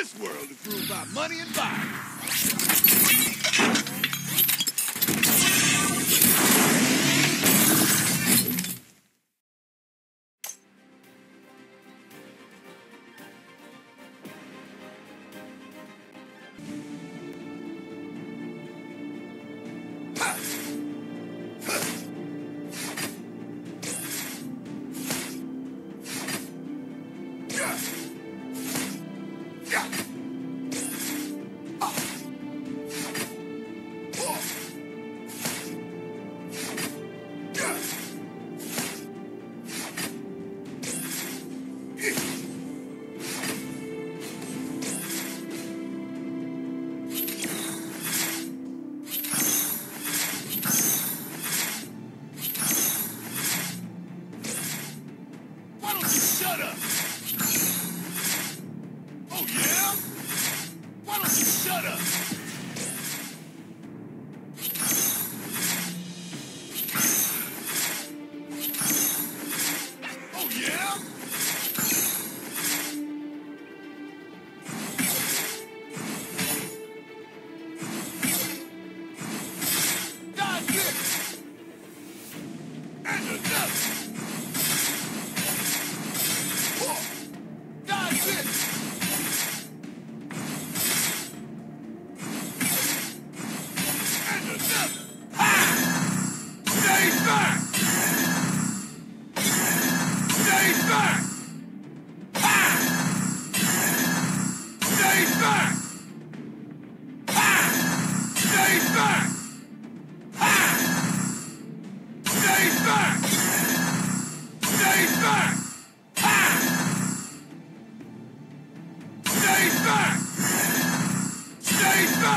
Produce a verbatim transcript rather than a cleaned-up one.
This world is ruled by money and violence. Shut up! Oh, yeah? Why don't you shut up? Oh, yeah? That's it! And another! That's it! And another! Ah! Stay back! Stay back! Ah! Stay back! Ah! Stay back! Ah! Stay back! Stay back! Stay back! Stay back!